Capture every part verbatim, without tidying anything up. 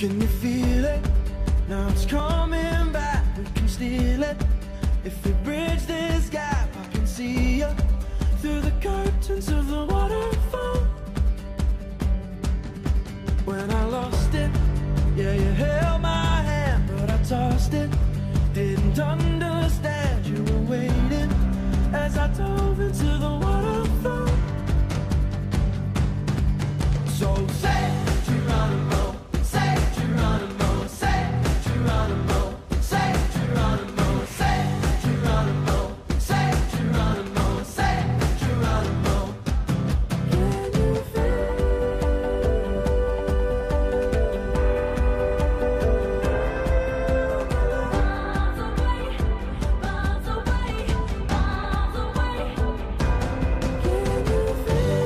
Can you feel it? Now it's coming back, we can steal it. If we bridge this gap, I can see you through the curtains of the waterfall. When I lost it, yeah, you held my hand, but I tossed it. Didn't understand you were waiting as I dove into the waterfall. So say Geronimo, say Geronimo, say Geronimo, say Geronimo, say Geronimo, say Geronimo, say Geronimo. Can you feel? Miles away, miles away, miles away. Can you feel?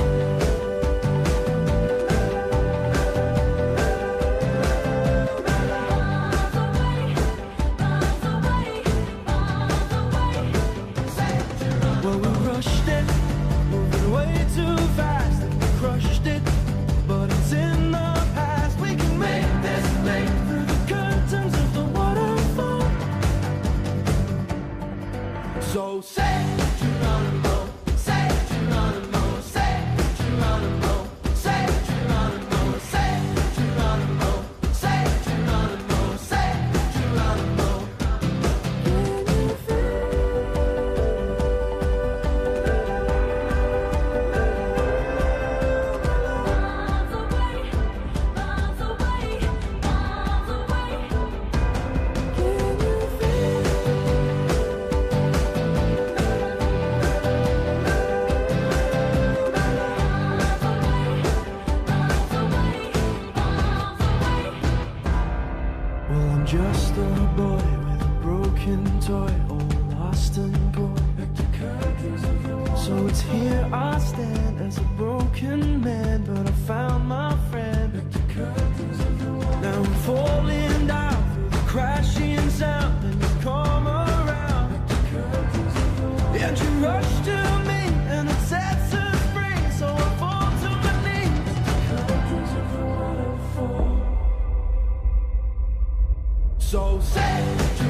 Well, we rushed it, moving way too fast, and we crushed it, but it's in the past. We can make this leap through the curtains of the waterfall. So say Geronimo, say Geronimo, say Geronimo, say Geronimo, say Geronimo, say Geronimo, say Geronimo. Can you feel? Miles away, miles away, miles away. Can you feel? Well, I'm just a boy with a broken toy, all lost and gone. So it's here I stand as a broken man, but I found my friend. Now I'm falling down through the crashing sound, and you come around, and you rush to me, and it sets us free. So I fall to my knees. So say